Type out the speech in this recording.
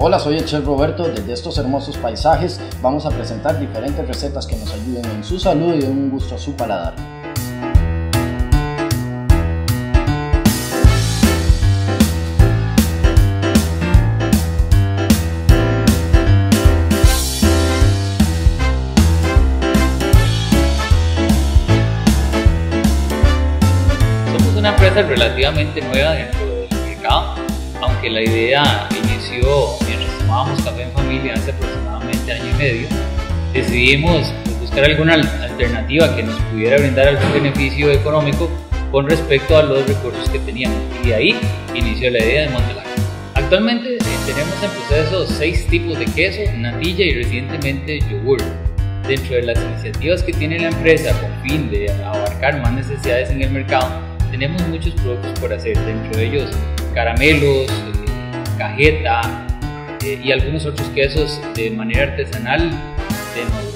Hola, soy el Chef Roberto. Desde estos hermosos paisajes vamos a presentar diferentes recetas que nos ayuden en su salud y den un gusto a su paladar. Somos una empresa relativamente nueva dentro del mercado, aunque la idea inició mientras tomábamos café en familia hace aproximadamente año y medio. Decidimos buscar alguna alternativa que nos pudiera brindar algún beneficio económico con respecto a los recursos que teníamos, y de ahí inició la idea de Montelac. Actualmente tenemos en proceso 6 tipos de queso, natilla y recientemente yogur. Dentro de las iniciativas que tiene la empresa con fin de abarcar más necesidades en el mercado, tenemos muchos productos por hacer, dentro de ellos caramelos, cajeta y algunos otros quesos de manera artesanal de